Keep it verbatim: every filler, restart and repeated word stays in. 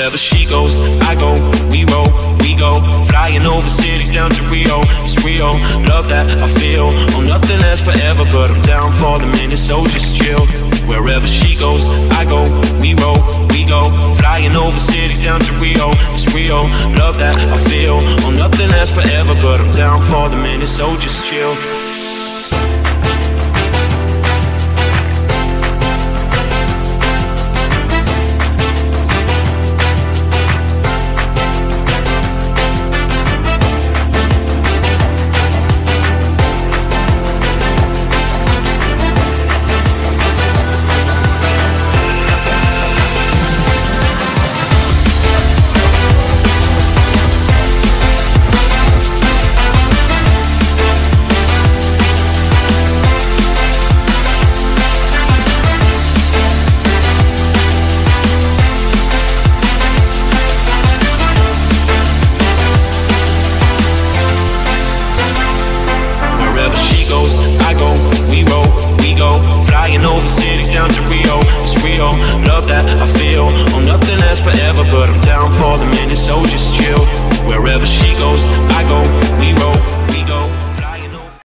Wherever she goes, I go, we roll, we go. Flying over cities down to Rio, it's real. Love that I feel, oh nothing lasts forever, but I'm down for the minute, so just chill. Wherever she goes, I go, we roll, we go. Flying over cities down to Rio, it's real. Love that I feel, oh nothing lasts forever, but I'm down for the minute, so just chill.